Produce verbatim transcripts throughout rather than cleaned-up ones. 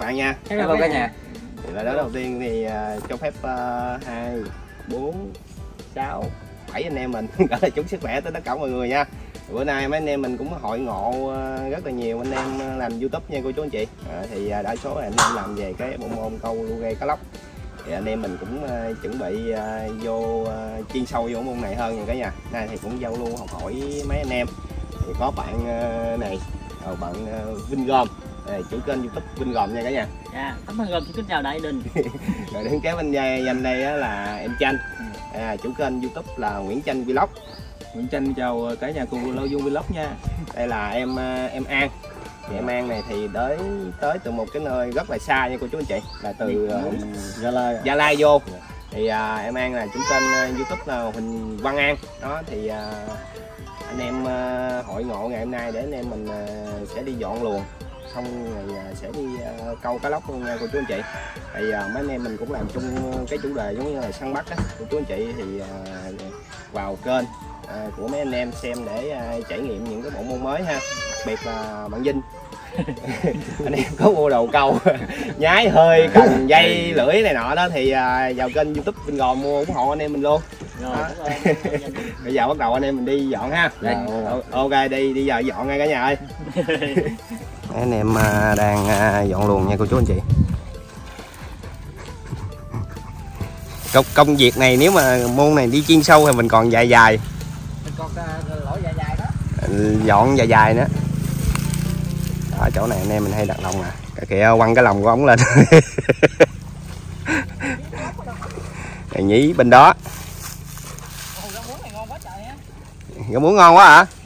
bạn nha. Hello cả nhà. Thì là đó đầu tiên thì uh, cho phép hai bốn sáu bảy anh em mình gửi lời chúc sức khỏe tới tất cả mọi người nha. Bữa nay mấy anh em mình cũng hội ngộ uh, rất là nhiều anh em làm YouTube nha cô chú anh chị. À, thì uh, đa số anh em làm về cái bộ môn câu lu ghe cá lóc. Thì anh em mình cũng uh, chuẩn bị uh, vô uh, chuyên sâu vô môn này hơn nha cả nhà. Nay thì cũng giao lưu học hỏi mấy anh em. Thì có bạn uh, này, rồi bạn uh, Vinh Gom, à, chủ kênh YouTube Vinh Gom nha cả nhà. Dạ, cảm ơn Gom, kính chào đại đình. Rồi đứng kế bên dành đây á là em Chanh, à, chủ kênh YouTube là Nguyễn Chanh Vlog. Nguyễn Chanh chào cả nhà cùng Lâu Dung Vlog nha. Đây là em em An. Thì em An này thì tới tới từ một cái nơi rất là xa nha cô chú anh chị, là từ Gia Lai Gia Lai vô. Thì à, em An là chủ kênh YouTube là Huỳnh Văn An. Đó thì à, anh em uh, hội ngộ ngày hôm nay để anh em mình uh, sẽ đi dọn luồng, xong rồi uh, sẽ đi uh, câu cá lóc luôn nha cô chú anh chị. Thì uh, mấy anh em mình cũng làm chung cái chủ đề giống như là săn bắt đó cô chú anh chị. Thì uh, vào kênh uh, của mấy anh em xem để uh, trải nghiệm những cái bộ môn mới ha. Đặc biệt là bạn Vinh anh em có mua đầu câu nhái hơi cần dây lưỡi này nọ đó thì uh, vào kênh YouTube Vinh Gò mua ủng hộ anh em mình luôn. Rồi, bây giờ bắt đầu anh em mình đi dọn ha. Rồi, ok đi đi giờ dọn ngay cả nhà ơi. Anh em đang dọn luồng nha cô chú anh chị. Công, công việc này nếu mà môn này đi chuyên sâu thì mình còn dài dài. Mình còn lỗi dài dài đó. Dọn dài dài nữa. Ở chỗ này anh em mình hay đặt lồng nè. Cả kìa quăng cái lồng của ống lên. Nhí bên đó. Gà muống ngon quá hả?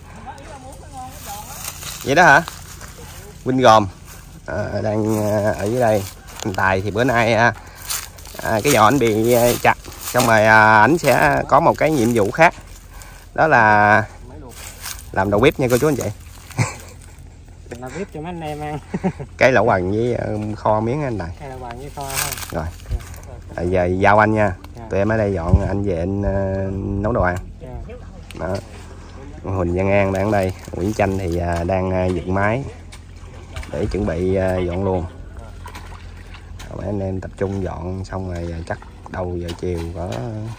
Vậy đó hả? Vinh Gòm à, đang ở dưới đây. Anh Tài thì bữa nay à, cái giò anh bị chặt, xong rồi à, ảnh sẽ có một cái nhiệm vụ khác, đó là làm đầu bếp nha cô chú anh chị. Làm bếp cho mấy anh em ăn. Cái lẩu bằng với kho miếng anh Tài. Cái lẩu bằng với kho ha. Rồi. À, giờ giao anh nha. Tụi em ở đây dọn, anh về anh uh, nấu đồ ăn. Đó. Huỳnh Văn An đang ở đây, Nguyễn Chanh thì uh, đang uh, dựng máy để chuẩn bị uh, dọn luồng. Mấy anh em tập trung dọn xong rồi uh, chắc đầu giờ chiều có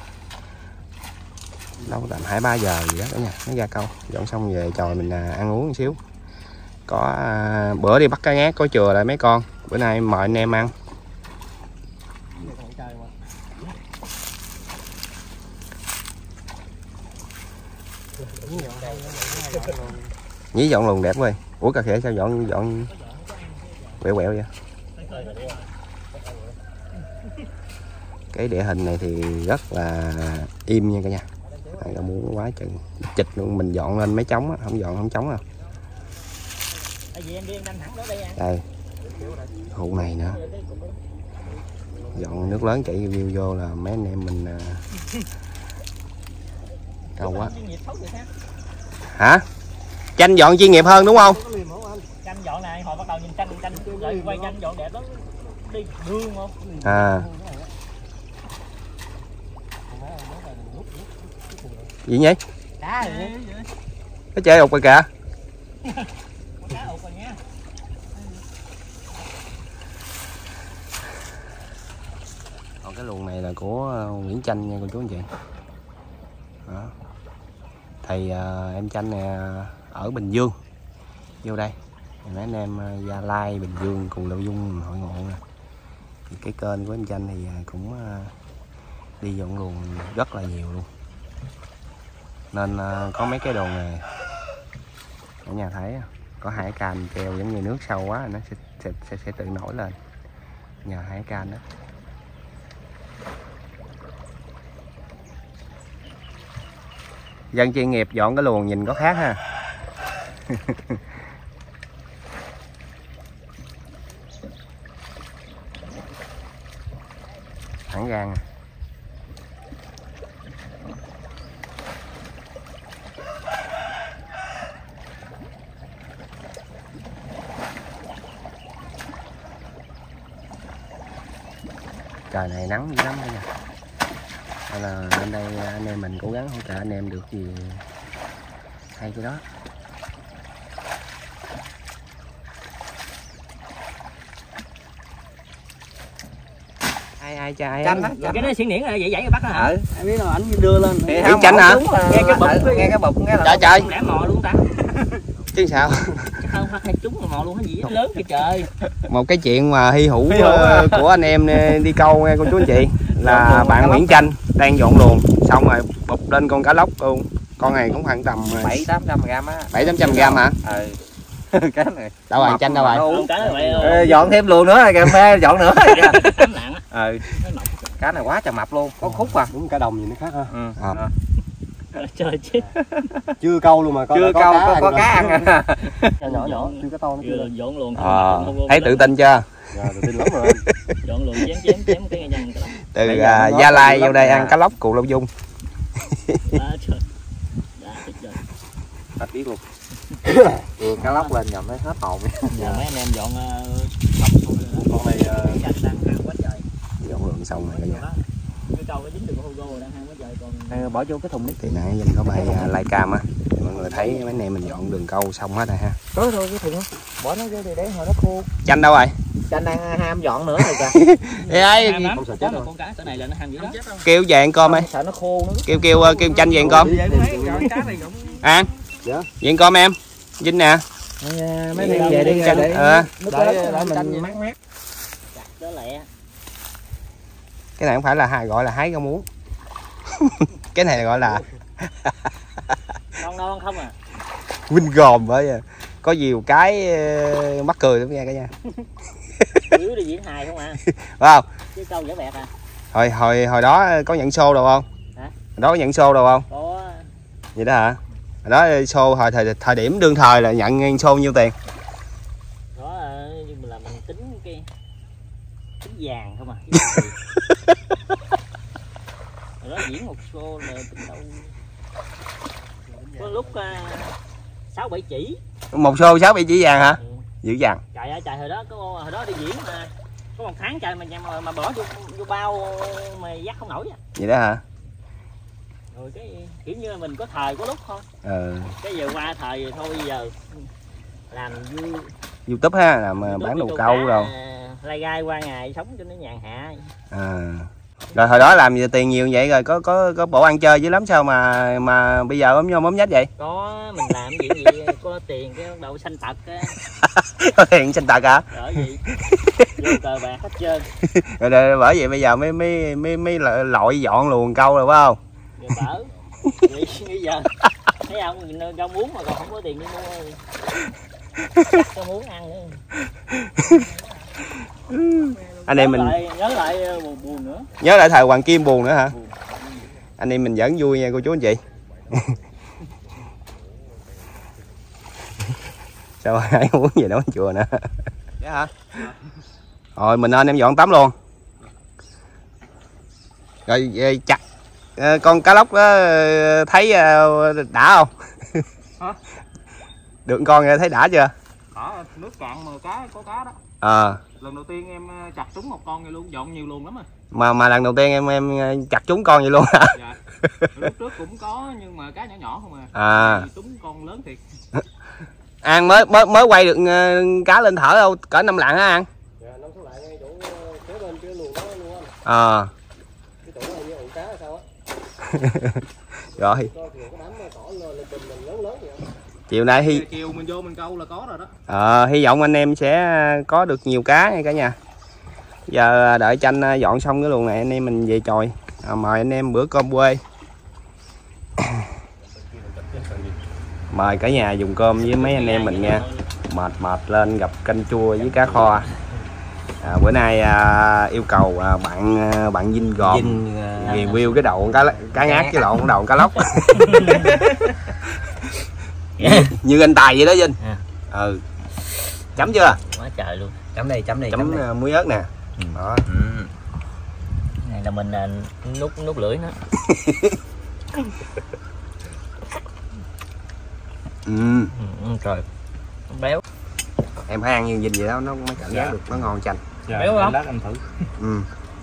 đâu tầm hai ba giờ gì đó cả nhà, nó ra câu dọn xong về tròi mình uh, ăn uống một xíu. Có uh, bữa đi bắt cá ngát có chừa lại mấy con, bữa nay mời anh em ăn. Nhí dọn luồng đẹp quá. Ủa cà khịa sao dọn dọn quẹo quẹo vậy? Cái địa hình này thì rất là im nha cả nhà. Đây là muốn quá chừng chịch luôn, mình dọn lên mấy trống á, không dọn không trống đâu. Đây khu này nữa, dọn nước lớn chảy view vô là mấy anh em mình câu quá. Hả? Chanh dọn chuyên nghiệp hơn đúng không? Chanh dọn này hồi bắt đầu nhìn chanh chanh lại quay chanh dọn đẹp lắm. Đi hương không? À. Gì nhỉ? Cá rồi. Cái chơi ụt rồi kìa. Cá ụt rồi nha. Còn cái luồng này là của Nguyễn Chanh nha cô chú anh chị. Đó. Thì uh, em Chanh nè ở Bình Dương vô đây, mấy anh em uh, Gia Lai, Bình Dương cùng Lâu Dung hội ngộ nè. Thì cái kênh của em Chanh thì uh, cũng uh, đi dọn luồng rất là nhiều luôn, nên uh, có mấy cái đồ nghề ở nhà thấy có hai can treo giống như nước sâu quá nó sẽ sẽ, sẽ, sẽ tự nổi lên, nhà hai can đó. Dân chuyên nghiệp dọn cái luồng nhìn có khác ha. Thẳng gan à. Trời này nắng dữ lắm đây nè. Nên là bên đây anh em mình cố gắng hỗ trợ anh em được gì hay cái đó. ai ai trai Chanh đó, cái đó xiển niễn là vậy vậy bắt nó hả? Ừ, em biết đâu ảnh đưa lên. Không, chanh hả? Nghe cái bụng, nghe cái bụng nghe là trời trời Đã mò luôn ta. chứ sao. Không phát hay trúng mà mò luôn cái gì lớn kìa trời. Một cái chuyện mà hy hữu uh, của anh em đi câu nghe cô chú anh chị là bạn Nguyễn Chanh đang dọn luồng xong rồi bụp lên con cá lóc luôn. Con này cũng khoảng tầm bảy tám trăm gram á. bảy tám trăm gram hả? Ừ. Cái này Đâu rồi Chanh đâu rồi? Ê, dọn thêm luồng nữa kìa, mê dọn nữa. Tắm lạng á. Ừ. Cá này quá trời mập luôn, có khúc à. Đúng cá đồng gì nó khác ha. Ừ. À. Trời chứ. Chưa câu luôn mà có Chưa có câu cá có, ăn có rồi. cá ăn à. Nhỏ nhỏ chưa có to nó chưa Vừa lên. dọn luôn. À, thấy tự tin chưa? Dạ, tự tin lắm rồi. Dọn luôn chém chém chém cái ngay nhân cái đó. Từ uh, Gia Lai vô đây ăn cá lóc Cù Lao Dung. À, trời. Đã tuyệt vời. Hết biết luôn. Ừ, cá lóc lên nhầm thấy hết hồn. Giờ mấy anh em dọn xong Con này uh, Chanh đang hang quá trời. Dọn luồng xong rồi cả nhà. Cái câu nó dính được con Hugo đang hang quá trời còn Ê, bỏ vô cái thùng đi. Thì nãy Vinh có bay uh, live cam á, mọi người thấy mấy anh em mình dọn đường câu xong hết rồi ha. Có thôi cái thùng không? Bỏ nó vô đi để hồi nó khô. Chanh đâu rồi? Chanh đang ham dọn nữa rồi kìa. Ê ai ham lắm. không sợ Có chết một đâu. con cá cỡ này là nó ham dữ đó. kêu về ăn cơm ơi. Sợ nó khô nữa. Kêu kêu uh, kêu Chanh về ăn cơm. Ăn. Dạ. Về ăn cơm em. Vinh nè. Mấy anh về đi Chanh. để Ờ. để mình mát mát. Đó lẹ. Cái này không phải là hai gọi là hái rau muống. Cái này gọi là Non non không à. Vinh gồm với có nhiều cái uh, mắc cười lắm nha cả nhà. Yếu đi diễn hài không à. Phải không? Chứ câu dở bẹt à. Hồi hồi hồi đó có nhận show đâu không? Hả? Hồi đó có nhận show đâu không? Có. Vậy đó hả? Hồi đó show thời thời thời điểm đương thời là nhận show nhiêu tiền? Đó nhưng mà là mình tính cái tính vàng không à. Rồi đó diễn một show là tính đâu có lúc sáu bảy chỉ. Một show sáu bảy chỉ vàng hả? Ừ. Dữ dằn. Trời ơi trời hồi đó có hồi đó đi diễn mà có một tháng trời mà mà, mà bỏ vô, vô bao mà dắt không nổi à. Vậy đó hả? Rồi cái kiểu như là mình có thời có lúc thôi. Ừ. Cái giờ qua thời rồi thôi giờ làm vui YouTube ha, làm uh, bán đồ câu rồi. Lai gai qua ngày sống cho nó nhàn hạ. À. Rồi hồi đó làm gì tiền nhiều vậy rồi có có có bộ ăn chơi dữ lắm sao mà mà bây giờ ốm nhôm ốm nhách vậy? Có mình làm gì gì có tiền cái đầu xanh tật á. Có tiền sinh tật hả? Ở gì vô cờ bạc hết trơn. Rồi, rồi bởi vậy bây giờ mới mới mới mới lội dọn luồng câu rồi phải không? Rồi bở. Bây giờ thấy không rau muống mà còn không có tiền đi mua. Chắc rau muống ăn nữa. Anh em mình lại, nhớ lại buồn, buồn nữa. Nhớ lại thời Hoàng Kim buồn nữa hả? Buồn. Anh em mình giỡn vui nha cô chú anh chị. Sao ai muốn gì nói chùa nữa? Dạ hả? Rồi mình nên em dọn tắm luôn. Rồi chặt con cá lóc đó thấy đã không? Hả? Được con thấy đã chưa? Có nước cạn mà cá có cá đó. Ờ. À. Lần đầu tiên em chặt trúng một con vậy luôn, dọn nhiều luôn lắm rồi. Mà mà lần đầu tiên em em chặt trúng con vậy luôn hả? Dạ. Lúc trước cũng có nhưng mà cá nhỏ nhỏ không à. À. Trúng con lớn thiệt. An mới mới mới quay được cá lên thở đâu, cỡ năm lạng hả An? Dạ, năm sáu lạng ngay chỗ kế bên cái luồng đó luôn á. Ờ. Cái chỗ này như ổ cá hay sao á. Rồi. Coi kìa cái đám cỏ lên bình mình lớn lớn vậy. Chiều nay hy chiều mình vô mình câu là có rồi đó. Ờ, hy vọng anh em sẽ có được nhiều cá nha cả nhà. Giờ đợi Chanh dọn xong cái luồng này anh em mình về chòi. À, mời anh em bữa cơm quê. Mời cả nhà dùng cơm với mấy anh em mình nha. Mệt mệt lên gặp canh chua với cá kho. À, bữa nay à, yêu cầu à, bạn à, bạn Vinh gồm Vinh, uh, review cái đầu cá cá ngát với lộn đầu cá lóc. như, như anh Tài vậy đó Vinh. À. Ừ. Chấm chưa? Quá trời luôn. Chấm đây, chấm đây, chấm, chấm muối ớt nè. Ừ. Đó. Ừ. Này là mình nút nút lưỡi nó. Ừ. Ừ, trời. Béo. Em phải ăn như Vinh vậy đó nó mới cảm giác dạ. được nó ngon Chanh. Dạ, béo không? Lát em thử. Ừ.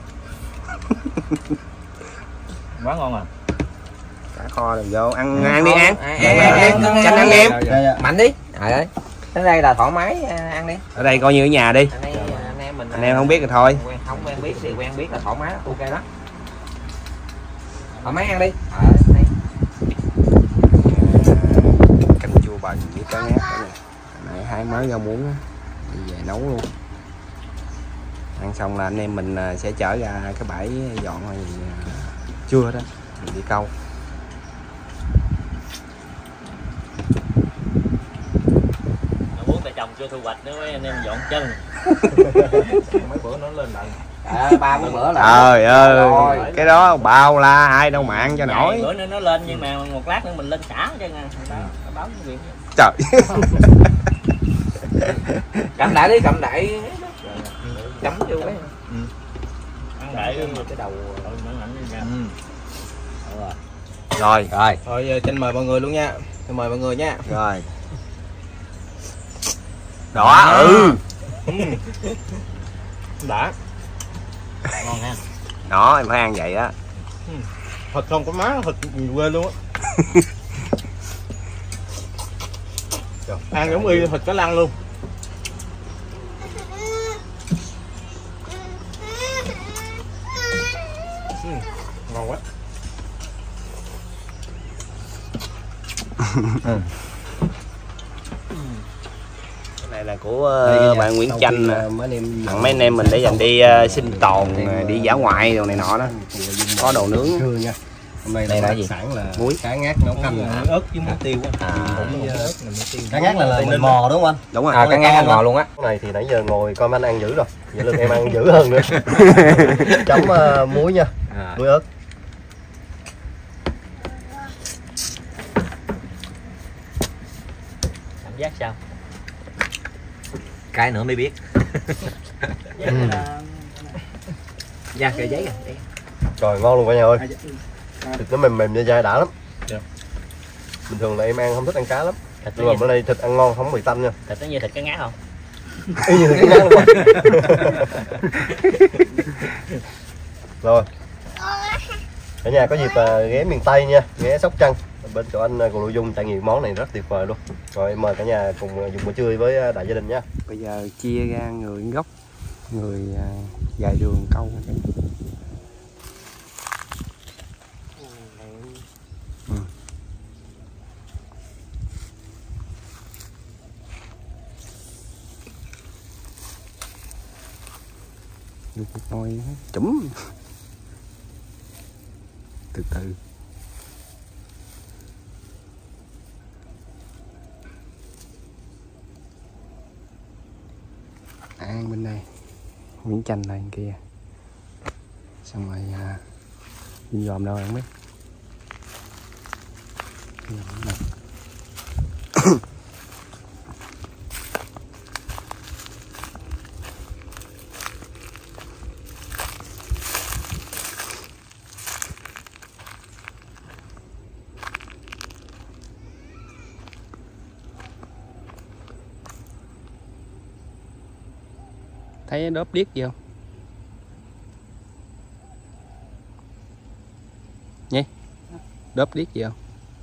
Quá ngon à. Cá kho rồi vô ăn ừ, ăn đi ăn. Chanh ăn em. Mạnh đi. Trời ơi. Đến đây là thoải mái ăn đi. Ở đây coi như ở nhà đi. Anh em mình mình anh em không biết thì thôi. quen không quen biết thì quen biết là thoải mái, ok đó. Thoải mái ăn đi. Ờ, đây. Canh chua bần với cá ngát này. Nãy hai mớ rau muống á, đi về nấu luôn. Ăn xong là anh em mình sẽ chở ra cái bãi dọn rồi chưa đó, mình đi câu. Muốn tại chồng chưa thu hoạch nữa mấy anh em dọn chân. Mấy bữa nó lên lại. À, ba bốn bữa là Trời ơi, cái đó bao la ai đâu mà ăn cho nổi. Bữa nữa nó lên nhưng mà một lát nữa mình lên xả cho nha. Báo, báo cái việc. Trời. cầm đại đi, cầm đại chấm vô cái Ăn đại cái đầu mặn mặn đi ra. Rồi, rồi. Thôi giờ xin mời mọi người luôn nha. Xin mời mọi người nha. Rồi. Đó, ừ. Đã. Ngon ha. Đó, em phải ăn vậy á. Thịt không có má, thịt nhiều quê luôn á. Ăn giống y thịt cá lăng luôn. Ừ, ngon quá. Cái này là của uh, bạn Nguyễn Chanh nè. Tặng mấy anh em mình để dành đi uh, sinh tồn, uh, đi dã ngoại đồ này nọ đó. Có đồ nướng. Hôm nay đây là gì? sẵn là muối, cá ngát nấu canh, ớt với muối tiêu á. À. Cá ngát là lời mò đúng không anh? Đúng rồi. À, cá ngát mò luôn á. Cái này thì nãy giờ ngồi coi anh ăn dữ rồi, vậy lượt em ăn dữ hơn nữa. Chấm uh, muối nha, À. muối ớt. Cảm giác sao? Cái nữa mới biết. Ra cây giấy à. Trời ngon luôn cả nhà ơi. Thịt nó mềm mềm dai dai đã lắm. Dạ. Bình thường là em ăn không thích ăn cá lắm. Thịt Nhưng mà nó bữa nay thịt ăn ngon không bị tanh nha. thịt nó như thịt cá ngát không? Y như thịt cá ngát luôn rồi. Rồi. Cả nhà có dịp uh, ghé miền Tây nha, ghé Sóc Trăng. Bên chỗ anh uh, Cù Lộ Dung trải nghiệm món này rất tuyệt vời luôn. Rồi em mời cả nhà cùng uh, dùng bữa trưa với uh, đại gia đình nha. Bây giờ chia ra người gốc, người uh, dài đường câu. Ừ. Được một nồi chấm từ từ. Ăn bên đây, Nguyễn Chanh này bên kia, xong rồi à, đi dòm đâu không biết. Thấy đốp điếc gì không? Nhé, đốp điếc gì không?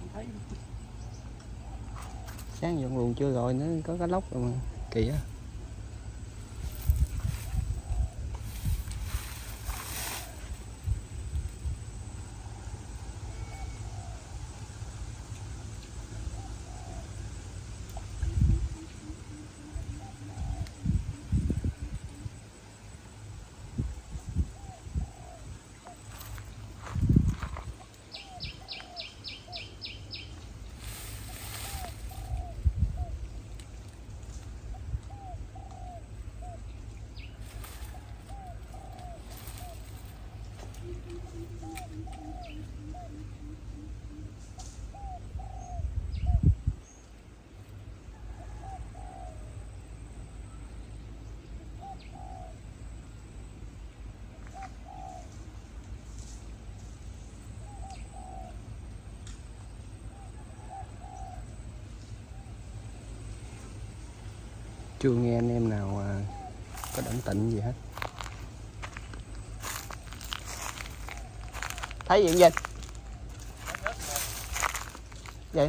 Sáng dọn luồng chưa rồi, nó có cá lóc rồi mà, kỳ á. Chưa nghe anh em nào à, có động tĩnh gì hết. Thấy gì vậy? Vậy?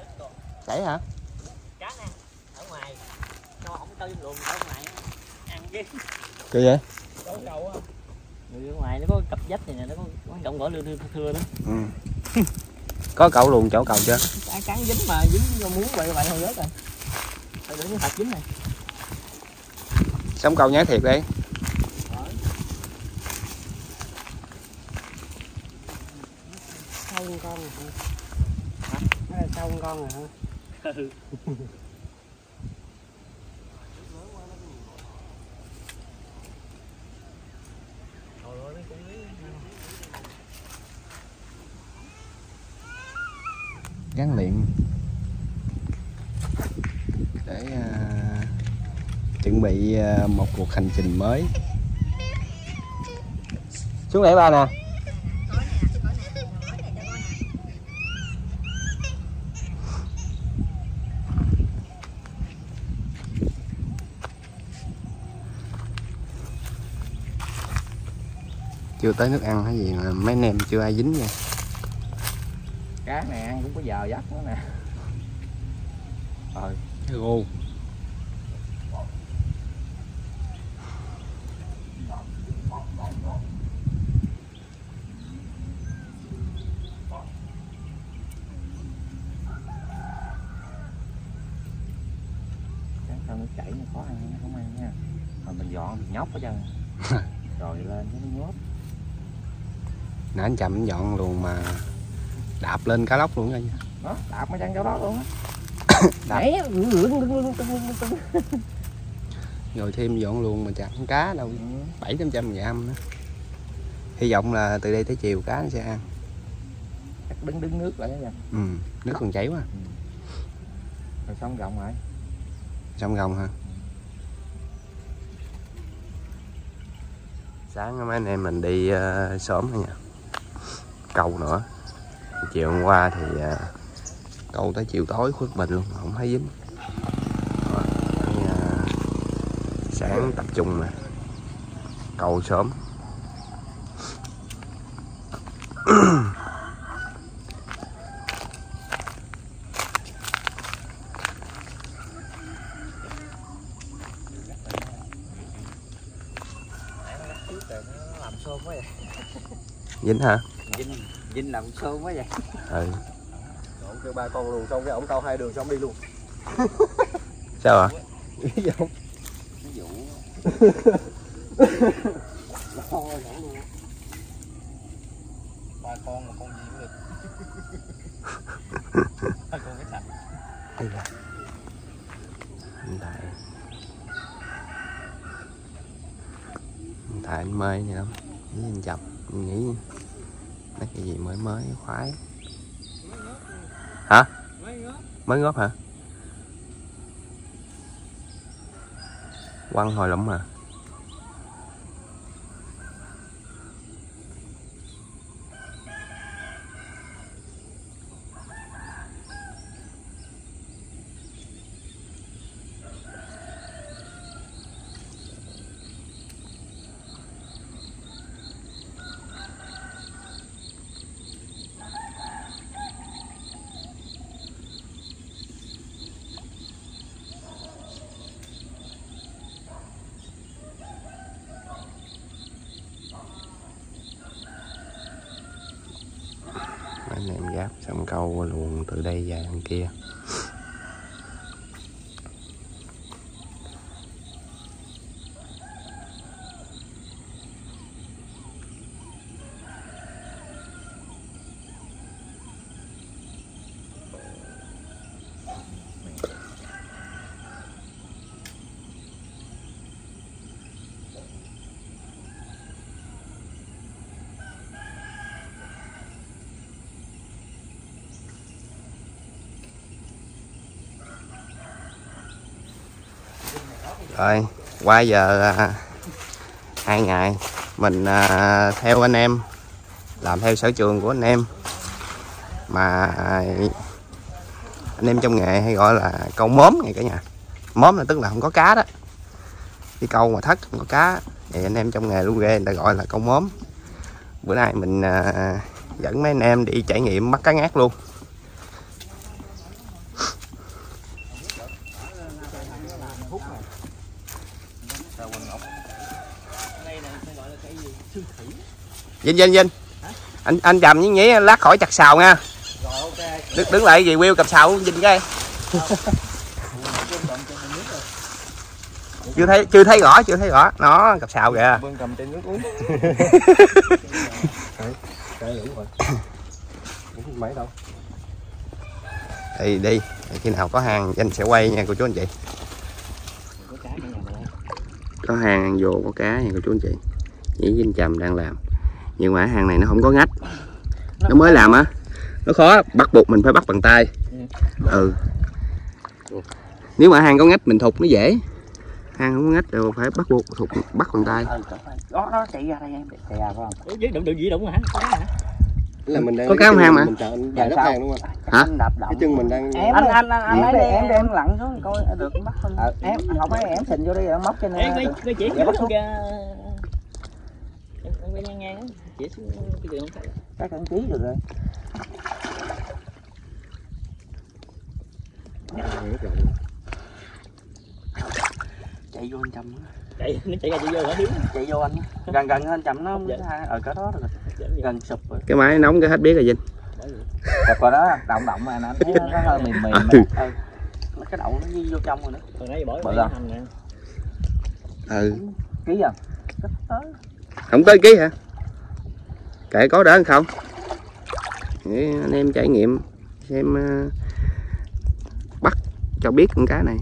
Chảy hả? Cá nè, ở ngoài, nó không cho vô luồng ở ngoài ăn. Cái gì? Có cầu á. Người ngoài nó có cặp vách này nè, nó có quán động gõ lưa thưa thưa đó. Ừ. Có cậu luôn chỗ cầu chưa? Cái cắn dính mà dính vô muốn vậy vậy thôi rớt rồi. Phải để cái hạt dính này. Sống câu nhái thiệt đi. Sâu con rồi hả? Nó là sâu con rồi hả? Ừ. Gắn liền để uh, chuẩn bị uh, một cuộc hành trình mới. Xuống đây ba nè. Chưa tới nước ăn hay gì mà mấy anh em chưa ai dính nha. Cá này ăn cũng có giờ giấc nữa nè. Rồi, cái gô. Cá sao nó chảy nó khó ăn, nó không ăn nha. Mà mình dọn thì nhóc hết trơn. Rồi lên cái nó nhốt. Nãy anh chậm dọn luôn mà đạp lên cá lóc luôn nha. Đó, đạp mấy chân chỗ đó luôn á. Đạp. Đạp. Rồi thêm dọn luôn mà chẳng cá đâu. Ừ. bảy tám trăm gram nữa. Hy vọng là từ đây tới chiều cá nó sẽ ăn. Đứng đứng nước lại đó. Ừ, nước còn chảy quá. Ừ. Rồi xong rộng rồi. Xong gồng hả? Sáng mấy anh em mình đi uh, sớm thôi nha. Câu nữa. Chiều hôm qua thì uh, câu tới chiều tối khuất bình luôn, không thấy dính. Rồi, uh, sáng tập trung nè. Câu sớm. Dính hả? Vinh, Vinh làm xôn quá vậy. Ừ. Ông kêu ba con luôn, xong cái ổng câu hai đường xong đi luôn. Sao ạ? Cái gì không? Ví dụ Ba con mà con gì cũng được. Ba con cái sạch. Đây là hiện tại hiện tại anh mê này lắm với anh chập anh nghĩ mấy cái gì mới mới khoái. Hả? Mới ngóp hả? Quăng hồi lắm mà. Anh em gáp xong câu luồn từ đây ra đằng kia. Rồi qua giờ à, hai ngày mình à, theo anh em làm theo sở trường của anh em mà à, anh em trong nghề hay gọi là câu móm này cả nhà. Móm là tức là không có cá đó, cái câu mà thất không có cá thì anh em trong nghề luôn ghê người ta gọi là câu móm. Bữa nay mình à, dẫn mấy anh em đi trải nghiệm bắt cá ngát luôn. Vinh Vinh Vinh, anh anh Trầm với Nhí lát khỏi chặt sào nha. Đứng, đứng lại gì Will cặp sào Vinh cái. Chưa thấy chưa thấy rõ chưa thấy rõ nó cặp sào kìa. Bưng cầm trên nước uống. Cái lũ rồi. Không mấy đâu. Đi đi, khi nào có hàng anh sẽ quay nha cô chú anh chị. Có hàng vô có cá nha cô chú anh chị. Nhí với anh Trầm đang làm. Nhưng mà hàng này nó không có ngách. Nó mới làm á. Nó khó, bắt buộc mình phải bắt bằng tay. Ừ. Nếu mà hàng có ngách mình thục nó dễ. Hàng không có ngách rồi phải bắt buộc thục bắt bằng tay. Đó nó chạy ra đây em, chạy ra phải không? Chứ đụng đụng gì đụng hả? Là mình đang có cá không hang mà. Mình chợ đạp đất hang đúng không? Hả? Cái chân mình đang Em anh anh anh anh lấy đi em đem lặn xuống coi được bắt không? Em không phải em xình vô đi rồi móc trên. Em cái chỉ bắt xuống kìa. Em quay ngang ngang á, chỉ xuống cái đường không phải. Cái cân ký được rồi. Chạy vô anh Trầm chạy nó chạy ra chạy vô hả Hiếu? Chạy vô anh gần gần anh Trầm nó ở cỡ đó rồi gần sụp rồi. Cái máy nóng cái hết biết rồi Vinh. Sụp rồi đó động động mà anh thấy nó hơi mềm mềm. Ừ. Cái đậu nó đi vô trong rồi nữa. Còn nãy bỏ bự hành nè. Ừ. Ký à? Tới. Không tới ký hả? Kệ có đỡ không? Để anh em trải nghiệm xem uh, bắt cho biết con cá này.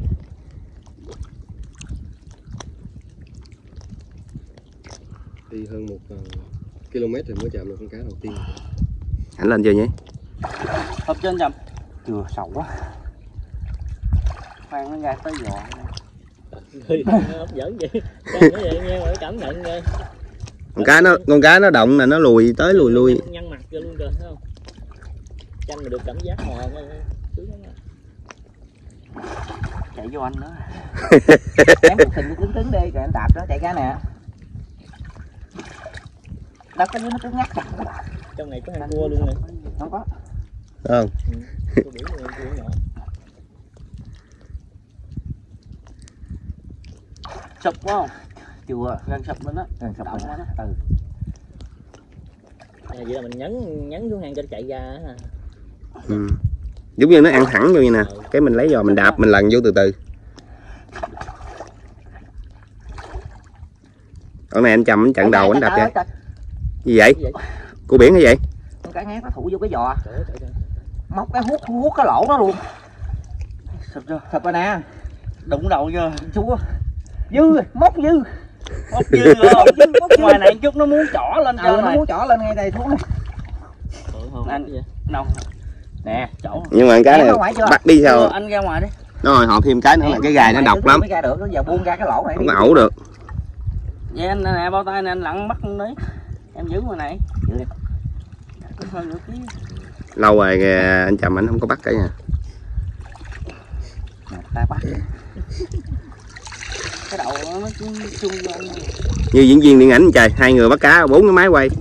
đi hơn một uh, km thì mới chạm được con cá đầu tiên. Anh lên chưa nhỉ? Hộp trên Trầm. Chưa sầu quá. Khoan nó ra tới giò. Hấp dẫn vậy. Con nói vậy nghe mà cảm nhận ghê. Con cá nó con cá nó động là nó lùi tới lùi lui. Nhăn mặt cho luôn kìa thấy không? Chanh mà được cảm giác mò sướng lắm. Chạy vô anh nữa. Em một thình cứng cứng đi rồi anh tạp đó chạy cá nè. Đâu có dưới nó cứ ngắt chặt. Trong này có hàng cua luôn nè. Không có. Không. Ừ. Sụp quá không? Chưa, gần sụp lên đó. Gần sụp lên đó. Ừ. À, vậy là mình nhấn nhấn xuống hang cho nó chạy ra hả? Ừ. Giống như nó ăn thẳng vô như nè. Ừ. Cái mình lấy giò mình đạp mình lần vô từ từ. Con này anh Trầm anh chặn đầu anh đạp vậy. Gì vậy? Gì vậy? Cua biển hay vậy? Con cá ngát nó thủ vô cái giò. Móc cái hút hút cái lỗ nó luôn. Sụp chưa? Sụp rồi nè. Đụng đầu chưa? Chú dư, móc dư. Móc dư rồi. Ngoài này chút nó muốn trỏ lên cho. Ừ, nó muốn trỏ lên ngay đây xuống này. Anh đâu? Nè, chỗ. Nhưng mà cái này bắt đi sao? Anh ra ngoài đi. Nó hồi hộp thêm cái nữa là cái gài nó độc lắm. Ra được, nó giờ buông ra cái lỗ này. Không có ẩu được. Vậy anh nè, bao tay nè, anh lặn bắt con đấy. Em giữ ngoài này. Giữ đi. Hơn nửa ký. Lâu rồi anh Trầm anh không có bắt cả nha. Ta bắt. Cái đầu nó chung vô anh. Như diễn viên điện ảnh trời, hai người bắt cá, bốn cái máy quay.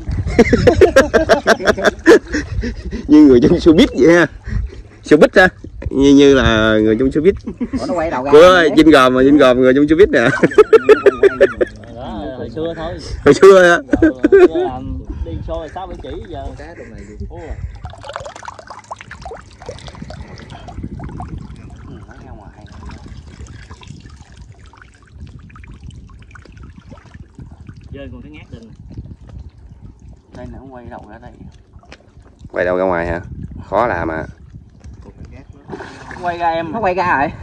Như người trong showbiz vậy ha. Showbiz ha. Như như là người trong showbiz. Nó quay đầu ra. Của Vinh Gòm mà Vinh Gòm người trong showbiz nè. Đó, hồi xưa thôi. Hồi xưa á. Làm đi show là sáu bảy chỉ giờ cá trong này gì. Ủa. Rơi còn cái ngát lên. Đây nè, nó quay đầu ra đây. Quay đầu ra ngoài hả? Khó làm mà. Quay ra em. Nó quay ra rồi.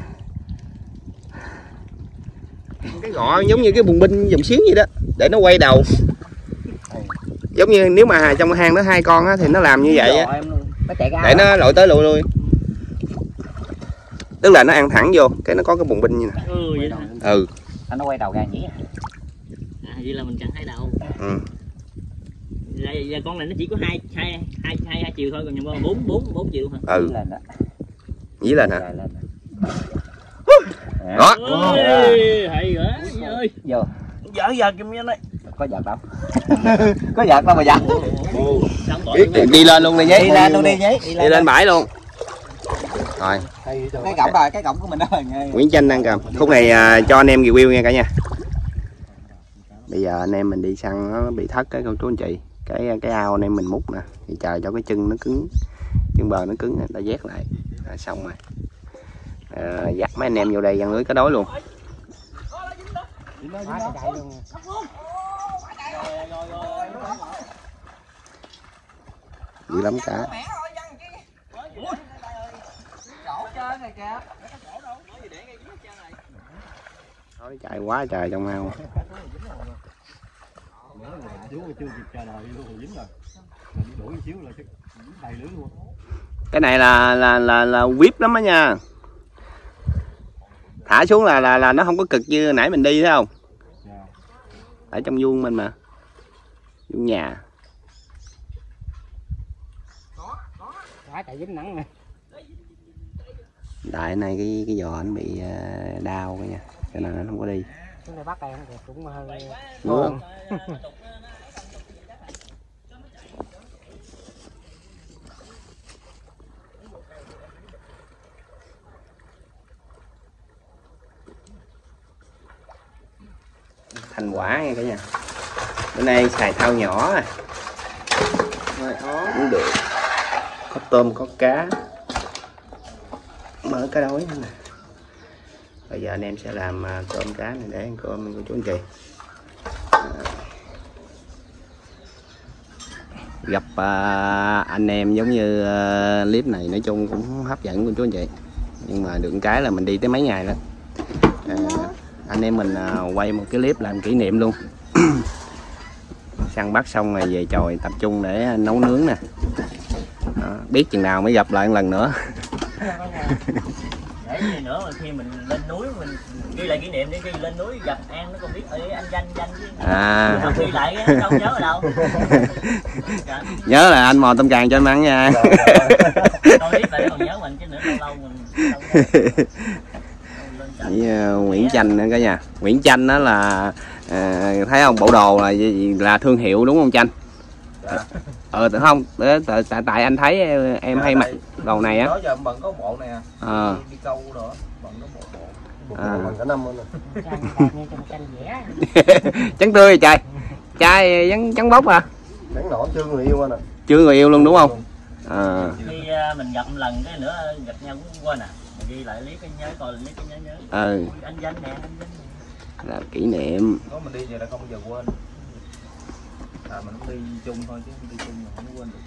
Cái gọ giống như cái bùng binh dòng xiến vậy đó, để nó quay đầu. Giống như nếu mà trong hang nó hai con á thì nó làm như vậy á. Để nó lội tới lội lui. Tức là nó ăn thẳng vô, cái nó có cái bùng binh như nè. Ừ vậy đó. Ừ. Nó quay đầu ra nhỉ. À vậy là mình chẳng thấy đâu. Ừ. Đây, đây con này nó chỉ có hai hai hai hai hai chiều thôi, còn nhầm bốn bốn bốn chiều hả? Ừ. Lên đó. Dí lên hả? Đó. Ôi, hay quá ơi. Giờ. Giờ giờ kim nha đây. Có giật đâu. Có giật đâu mà giật. Đi, đi lên luôn đi nhé. Đi lên luôn đi nhé. Đi, đi lên bãi luôn. Rồi. Cái gọng rồi, cái gọng của mình đó rồi. Nguyễn Chanh đang cầm. Khúc này uh, cho anh em review nha cả nhà. Bây giờ anh em mình đi săn nó bị thất cái cô chú anh chị, cái cái ao anh em mình múc nè, thì chờ cho cái chân nó cứng, chân bờ nó cứng người ta vét lại là xong rồi. À, dắt mấy anh em vô đây giăng lưới cá đối luôn. Dữ lắm cá. Nói chạy quá trời trong ao. Cái này là là là là whip lắm đó nha. Thả xuống là là là nó không có cực như nãy mình đi thấy không? Ở trong vuông mình mà. Vuông nhà. Quá trời dính nắng nè. Đại này cái cái giò anh bị đau cái nha, cho nên nó không có đi. Cái này bắt em thì cũng hơi ngon. Thành quả nha cả nhà. Bữa nay xài thau nhỏ rồi. Cũng được. Có tôm có cá. Mở cá đối nữa nè. Bây giờ anh em sẽ làm cơm cá này để ăn cơm của chú anh chị. Gặp uh, anh em giống như uh, clip này nói chung cũng hấp dẫn của chú anh chị. Nhưng mà được cái là mình đi tới mấy ngày đó. Uh, anh em mình uh, quay một cái clip làm kỷ niệm luôn. Săn bắt xong rồi về chòi tập trung để nấu nướng nè. Đó, biết chừng nào mới gặp lại một lần nữa. Để gì nữa mà khi mình lên núi mình ghi lại kỷ niệm để khi lên núi gặp An nó còn biết ở anh danh danh chứ. À. Mà ghi lại cái đâu nhớ ở đâu. Nhớ là anh mò tôm càng cho anh ăn nha. Tôi biết là còn nhớ mình chứ nữa lâu lâu mình. Với, uh, Nguyễn Chanh nữa cả nhà. Nguyễn Chanh đó là uh, thấy không, bộ đồ là là thương hiệu đúng không Chanh? Dạ. Ờ tự không, tại, tại, tại anh thấy em, em hay mặc đồ này á. Đó giờ bận có bộ nè. À. Đi, đi câu nữa, bận có bộ bộ. Bộ À. bằng cả năm luôn nè. Trắng tươi rồi trời. Trai trắng trắng bóc à? Trắng nổi chưa người yêu anh ạ. Chưa người yêu luôn đúng không? À. Khi mình gặp một lần cái nữa gặp nhau cũng quên à. Mình ghi lại lý cái nhớ coi lý cái nhớ nhớ. Ừ. Anh danh nè, anh danh nè. Là kỷ niệm. Có mình đi vậy là không bao giờ quên. À mình cũng đi chung thôi chứ không đi chung mà không quên được.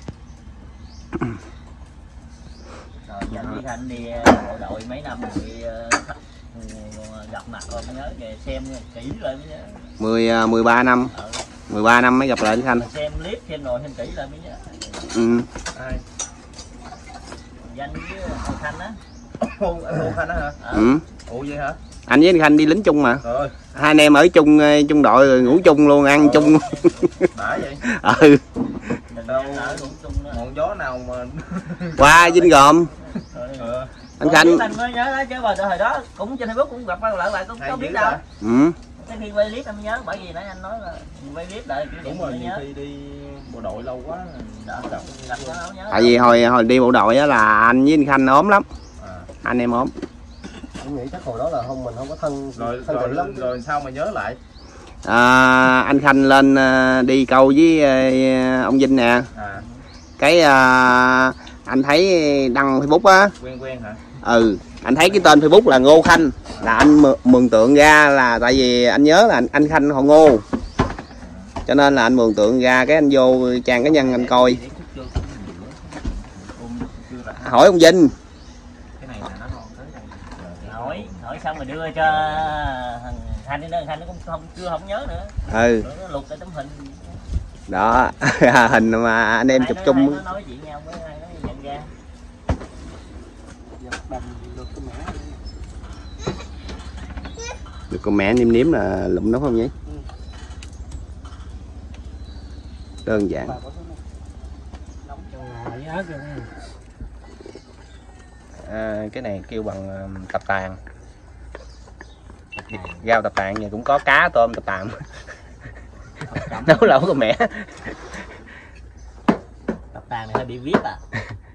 Rồi Chanh với Khanh đi bộ đội mấy năm bị gặp mặt rồi mới nhớ về xem kỹ lại mới nhớ. mười mười ba năm. Ừ. mười ba năm mới gặp lại anh Khanh. Xem clip xem rồi xem kỹ lại mới nhớ. Ừ. Ai? Danh với Khanh á. Anh Ngô Khanh á hả? À. Ừ. Ủa vậy hả? Anh với anh Khanh đi lính chung mà. Rồi. Hai anh em ở chung chung đội rồi ngủ chung luôn, ăn Ờ. chung. Đã vậy? Ừ. Đâu ngọn gió nào mà Qua Vinh Gòm. ừ. Anh Khanh. Anh mới nhớ đó chứ mà thời đó cũng trên Facebook cũng gặp lại lại cũng có biết đâu. Ừ. Cái khi quay clip em mới nhớ, bởi vì nãy anh nói là quay clip lại kỷ niệm Đúng rồi, mới nhiều nhớ. khi đi bộ đội lâu quá đã gặp. Gặp nó không nhớ. Tại vì hồi hồi đi bộ đội á là anh với anh Khanh ốm lắm. À. Anh em ốm. Em nghĩ chắc hồi đó là không mình không có thân rồi thân rồi, rồi, lắm. rồi sao mà nhớ lại? À, anh Khanh lên à, đi câu với à, ông Vinh nè. À. Cái à, anh thấy đăng Facebook á. Quen quen hả? Ừ, anh thấy cái tên Facebook là Ngô Khanh, là anh mường tượng ra là tại vì anh nhớ là anh, anh Khanh họ Ngô, cho nên là anh mường tượng ra, cái anh vô trang cá nhân anh coi, hỏi ông Vinh. Cái này là nó ngon tới đây. Hỏi, hỏi xong rồi đưa cho thằng Khanh đến đó, Khanh nó cũng không chưa không nhớ nữa. Ừ. Rồi nó lục cái tấm hình. Đó, hình mà anh em Hai chụp nó, chung. hai nó nói chuyện nhau với hai nó nhận ra. Được con mẹ nêm nếm là lụm nó không nhỉ? Đơn giản. À, cái này kêu bằng uh, tập tàn. Rau tập tàn này cũng có cá tôm tập tàn. Nấu lẩu con mẹ. Tập tàn này hơi bị viết à.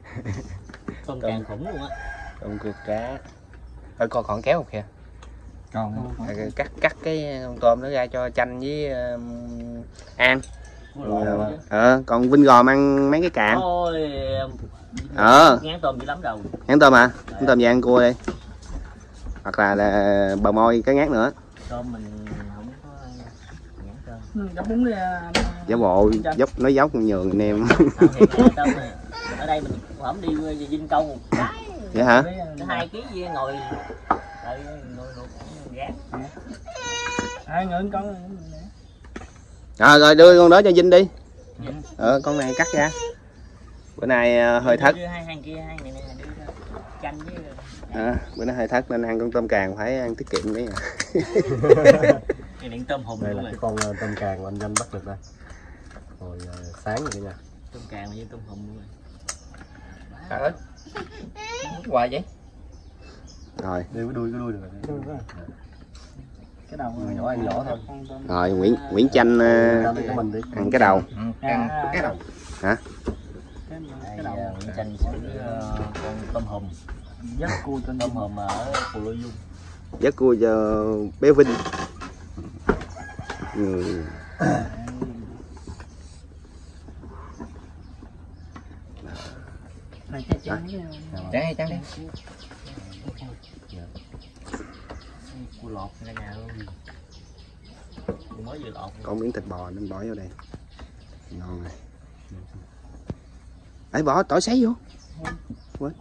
Tôm càng khủng luôn á. Tôm cua cá. Ơi con còn kéo không kìa. Con cắt cắt cái con tôm nó ra cho Chanh với uh, An. Ờ, còn Vinh Gòm ăn mấy cái cạn. Ôi, Ờ. ngán tôm dữ lắm đâu. Ngán tôm à? Ngán tôm về ăn cua đi. Hoặc là, là bờ môi cái ngát nữa. Tôm mình không có ngán tôm. Ừ, gấp bún đi. Giả bộ dốc nói dốc nhường anh em. Ở đây mình hổng đi Vinh Câu một cái. Vậy hả? Hai ký gì ngồi đợi ngồi ngồi gán. Hai người con. À, rồi đưa con đó cho Vinh đi. Ờ, con này cắt ra. Bữa nay uh, hơi thất. Hai hàng kia hai này này đưa Chanh với. À, bữa nay hơi thất nên ăn con tôm càng phải ăn tiết kiệm đấy. Cái miệng tôm hùm. Đây là cái con tôm càng mà anh Danh bắt được đây. Rồi sáng rồi nha. Tôm càng với tôm hùm luôn rồi. Trời ơi. Hoài vậy. Rồi. Đưa cái đuôi cái đuôi được rồi. Cái đầu nhỏ ăn nhỏ thôi. Rồi Nguyễn Nguyễn Chanh uh, cái mình đi. ăn cái đầu. ăn cái đầu. Hả? Cái đầu Nguyễn Chanh xử con tôm hùm. Dắt cua trên tôm hùm ở Cù Lao Dung. Dắt cua cho bé Vinh. Ừ. này cái trắng Trắng hay trắng đi. Cua lọt ra nhà luôn. Cua mới vừa lọt. Có miếng thịt bò nên bỏ vô đây. Ngon này. Ấy bỏ tỏi sấy vô. Quên.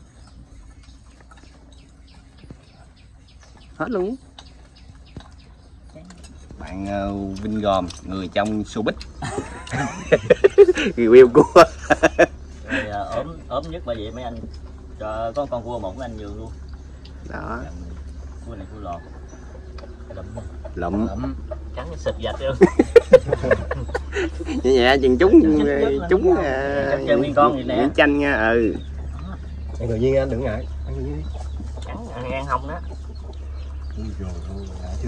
Hết luôn nhé. Bạn uh, Vinh Gòm, người trong showbiz. Review cua. Rồi uh, ốm ốm nhất bởi vậy mấy anh cho có con cua một của anh nhường luôn. Đó. Cua này cua lọt. Lụm. Lụm. Lụm. Cắn xịt vạch luôn. Nhẹ nhẹ chừng trúng trúng chơi nguyên con vậy nè. Nguyễn Chanh nha. Ừ. Ăn tự nhiên anh đừng ngại. Ăn tự nhiên đi. Cắn ăn, ăn hông đó. Ui dồi ôi, đã chưa?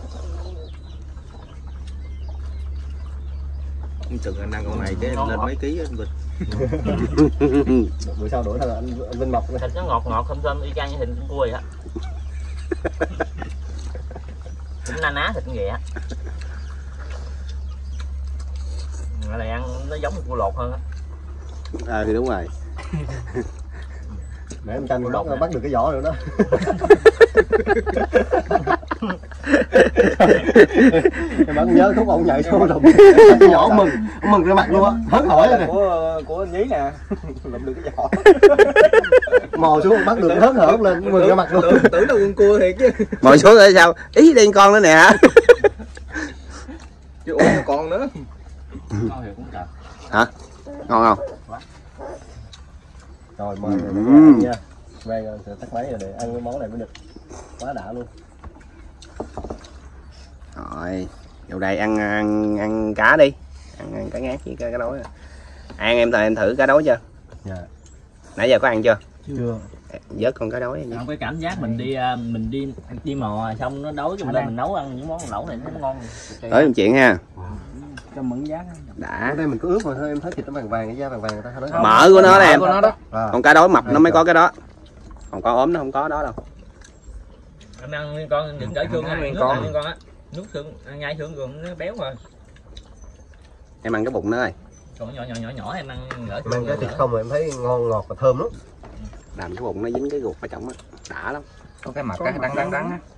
Chừng anh ăn con này chứ lên mấy ký anh Vinh. Bữa sau đổi thành là anh, anh Vinh mọc. Thịt nó ngọt ngọt thơm thơm y chang như thịt cua vậy á. Cũng na ná thịt vậy á. Cái này ăn nó giống cua lột hơn á. Ờ à, thì đúng rồi. Để em canh bắt, bắt được cái vỏ rồi đó. Em vẫn nhớ khúc ông nhảy xuống rồi cái vỏ mừng, mừng ra mặt luôn á, hớn hỏi nè. Của của anh Nhí nè, lụm được cái vỏ. Mò xuống bắt được hớn hở lên, mừng ra mặt luôn. Tưởng, tưởng là con cua thiệt chứ. Mò xuống rồi sao? Ý đen con nữa nè. Chứ ủa con nữa. Con thì cũng trời. Hả? Ngon không? Rồi mời uhm. nha. Về rồi sẽ tắt máy rồi để ăn cái món này mới được. Quá đã luôn. Rồi, vô đây ăn ăn ăn cá đi. Ăn, ăn cá ngát với cá, cá đối. Ăn em thời em thử cá đối chưa? Dạ. Nãy giờ có ăn chưa? Chưa. Vớt con cá đối nha. Không, cái cảm giác mình đi mình đi đi mò xong nó đói chúng ta mình nấu ăn những món lẩu này nó ngon. Tới một chuyện ha. cho mẫn giá. Đã. Ở đây mình cứ ướp rồi thôi, em thấy thịt nó vàng vàng, cái da vàng vàng người ta nói. Mỡ của nó đó em. Của nó đó. À. Còn cá đối mập nó mới có cái đó. Còn có ốm nó không có đó đâu. Em ăn nguyên con đừng để xương ăn nguyên con nguyên con á. Nước xương nhai xương rồi nó béo rồi. Em ăn cái bụng nó ơi. Còn nhỏ nhỏ nhỏ nhỏ em ăn lỡ Mang cái thịt không rồi em thấy ngon ngọt và thơm lắm. Làm cái bụng nó dính cái ruột ở trong á, đã lắm. Có cái mặt cái đắng đắng đắng á.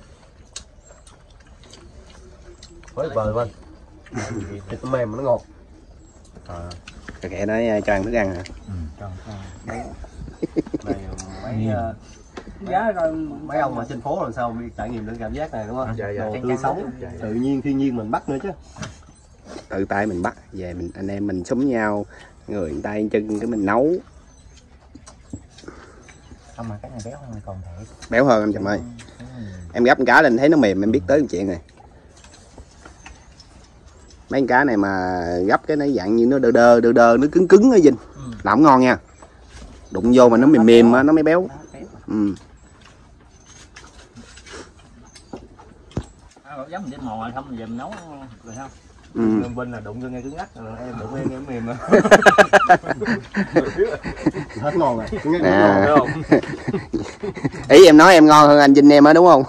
Quá tuyệt vời luôn. Thịt nó mềm mà nó ngọt. À. Cái kệ nói cho ăn thức ăn hả? Ừ. Này mấy Giá rồi mấy ông ở trên phố làm sao đi trải nghiệm được cảm giác này đúng không? Dạ, dạ. Đồ tươi sống, tự nhiên thiên nhiên mình bắt nữa chứ. Tự tay mình bắt về mình anh em mình xúm nhau, người tay chân cái mình nấu. Không mà cái này béo hơn còn thể. Béo hơn anh Trầm ơi. Em gấp con cá lên thấy nó mềm em biết tới chuyện này. Mấy con cá này mà gấp cái nó dạng như nó đơ đơ đơ đơ nó cứng cứng ở Vinh. Ừ. Là không ngon nha. Đụng vô mà nó mềm mềm nó mới béo. Ừ. À, giống mình đi mò xong giờ mình nấu rồi không? Ừ. Vinh là đụng vô ngay cứng ngắt, em đụng em em mềm mà. Hết ngon rồi. À. Ngon, Ý em nói em ngon hơn anh Vinh em á đúng không?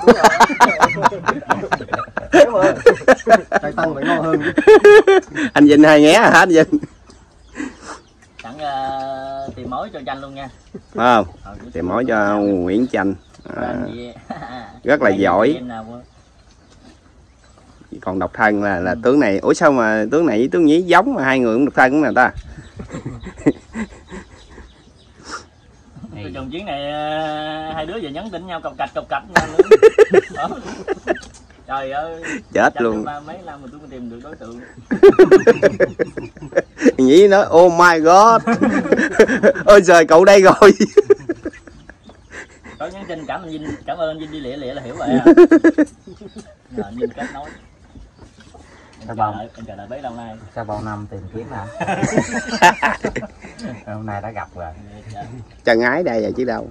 Tay tăng phải ngon hơn. Anh Vinh hay nghé hả anh Vinh? Sẵn uh, tìm mối cho Chanh luôn nha. Phải không? Tìm mối cho Nguyễn Chanh. À, rất là giỏi. Còn độc thân là là tướng này. Ủa sao mà tướng này với tướng nhí giống mà hai người cũng độc thân cũng nào ta? Trùng chuyến này hai đứa giờ nhắn tin nhau cọc cạch cọc cạch nhau nữa. Trời ơi. Chết luôn. Mấy năm mà tôi mới tìm được đối tượng. Nhí nói oh my god. Ôi trời cậu đây rồi. Có nhắn tin cảm ơn Vinh, cảm ơn Vinh đi lịa lịa là hiểu vậy à. Nhờ anh Vinh kết nối. Sao bao em chờ đợi bấy lâu nay. Sau bao năm tìm kiếm hả? Hôm nay đã gặp rồi. Chân ái đây rồi chứ đâu.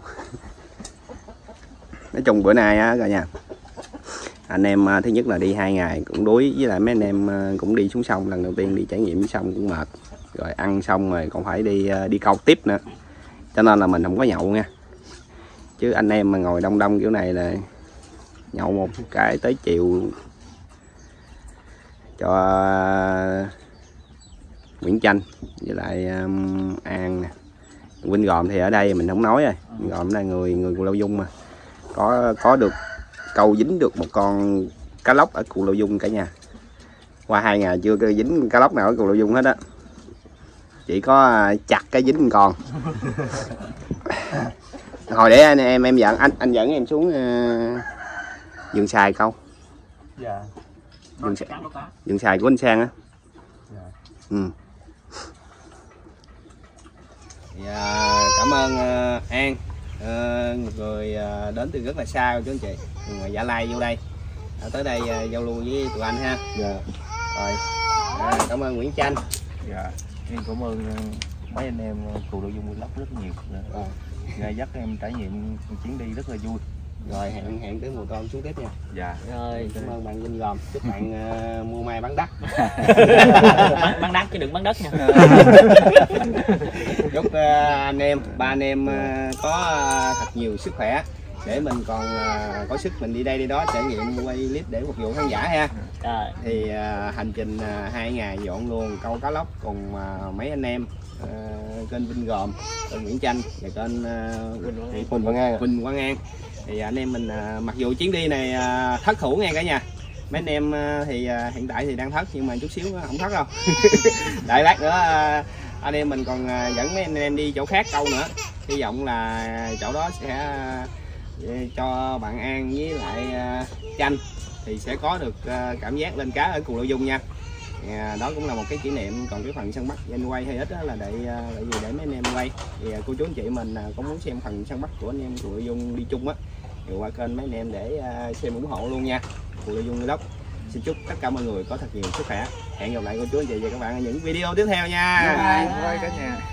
Nói chung bữa nay á cả nhà, anh em thứ nhất là đi hai ngày cũng đuối, với lại mấy anh em cũng đi xuống sông lần đầu tiên, đi trải nghiệm sông cũng mệt, rồi ăn xong rồi còn phải đi đi câu tiếp nữa, cho nên là mình không có nhậu nha. Chứ anh em mà ngồi đông đông kiểu này là nhậu một cái tới chiều. Cho Nguyễn Chanh với lại um, An nè. Vinh Gòm thì ở đây mình không nói rồi, Vinh Gòm là người người Cù Lao Dung mà có có được câu dính được một con cá lóc ở Cù Lao Dung cả nhà. Qua hai ngày chưa dính cá lóc nào ở Cù Lao Dung hết á, chỉ có chặt cái dính một con. Hồi để anh em em dẫn anh anh dẫn em xuống uh, vườn xài câu. Dạ. Vườn xài, vườn xài của anh Sang á. Dạ. Ừ. Dạ, cảm ơn uh, An, uh, một người uh, đến từ rất là xa rồi chú anh chị, từ ngoài Gia Lai vô đây, à, tới đây uh, giao lưu với tụi anh ha. Dạ. Rồi, à, cảm ơn Nguyễn Chanh. Dạ. Em cảm ơn mấy anh em Cù Lao Dung Vlog rất nhiều. Dạ. Ngày dắt em trải nghiệm chuyến đi rất là vui. Rồi hẹn hẹn tới mùa tôm xuống tiếp nha. Dạ. Rồi, Cảm ơn bạn Vinh Gòm, chúc bạn uh, mua may bán đắt. bán, bán đắt chứ đừng bán đất nha. Chúc uh, anh em, ba anh em uh, có uh, thật nhiều sức khỏe để mình còn uh, có sức mình đi đây đi đó trải nghiệm quay clip để phục vụ khán giả ha. Rồi. Thì uh, hành trình uh, hai ngày dọn luồng câu cá lóc cùng uh, mấy anh em uh, kênh Vinh Gòm, kênh Nguyễn Chanh và kênh uh, Quỳnh Quang An. Quỳnh Quang An. Thì anh em mình uh, mặc dù chuyến đi này uh, thất thủ nha cả nhà. Mấy anh em uh, thì uh, hiện tại thì đang thất nhưng mà chút xíu không thất đâu. Đợi lát nữa uh, anh em mình còn uh, dẫn mấy anh em đi chỗ khác câu nữa. Hy vọng là chỗ đó sẽ uh, cho bạn An với lại uh, Chanh thì sẽ có được uh, cảm giác lên cá ở Cù Lao Dung nha. À, đó cũng là một cái kỷ niệm. Còn cái phần săn bắt anh quay hay ít đó là để để gì để mấy anh em quay. Thì uh, cô chú anh chị mình uh, có muốn xem phần săn bắt của anh em Cù Lao Dung đi chung á thì qua kênh mấy anh em để uh, xem ủng hộ luôn nha. Cù Lao Dung Vlog. Xin chúc tất cả mọi người có thật nhiều sức khỏe. Hẹn gặp lại cô chú anh chị và các bạn ở những video tiếp theo nha. Bye bye cả nhà.